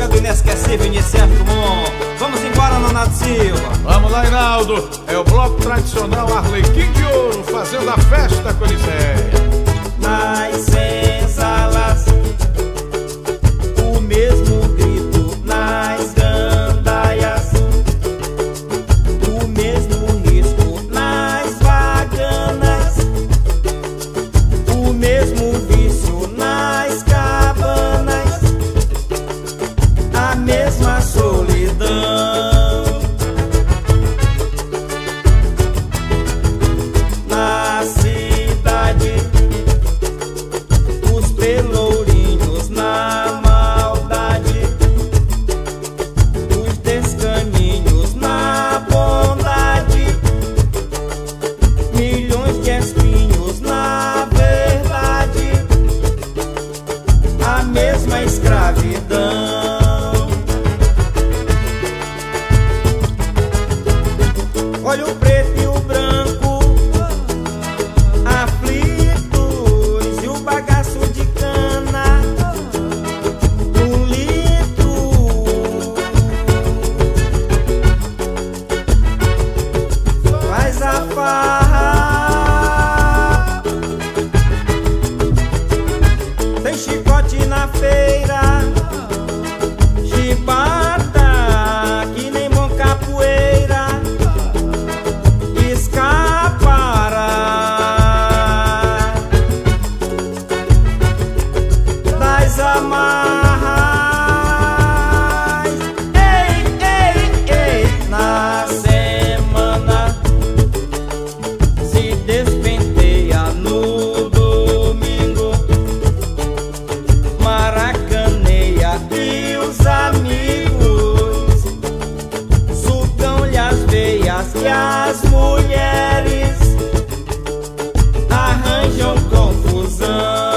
música do inesquecível Iniciar Drummond. Vamos embora, Nonato Silva. Vamos lá, Hinaldo. É o bloco tradicional Arlequim de Ouro, fazendo a festa Coliseia. Nas senzalas, o mesmo grito nas gandaias, o mesmo risco nas baganas, o mesmo vício nas cabanas, a mesma solidão. Na cidade, os pelourinhos na maldade, os descaninhos na bondade, milhões de espinhos na verdade, a mesma escravidão. Olha o preto e o branco aflitos, e o bagaço de cana, um litro, faz a farra. Tem chicote na feira, chibata que nem bom capoeira, escapará das amarras. Ei, ei, ei, na semana se despenteia no domingo, maracaneia e os amigos sugam-lhe as veias e as mulheres arranjam confusão.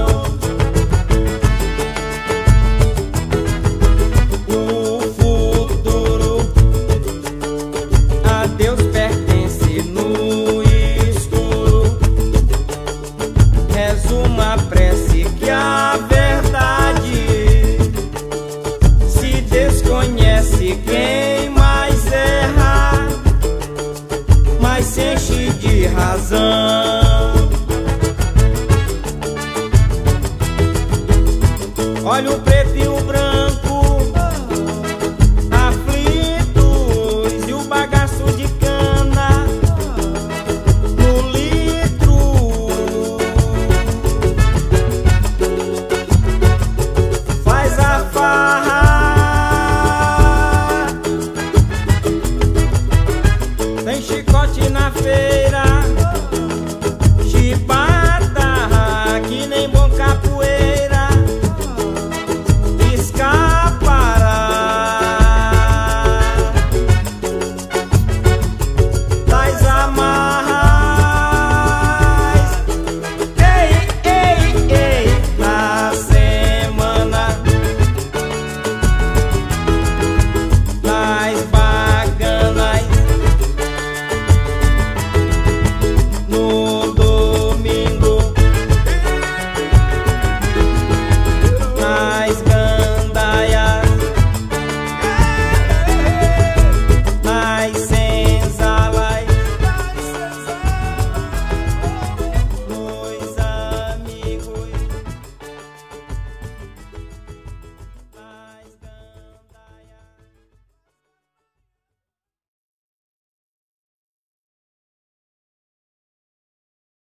O futuro a Deus pertence no escuro. Reza uma prece que a verdade se desconhece. Quem mais erra, mas se enche de razão. Olha o preto e o branco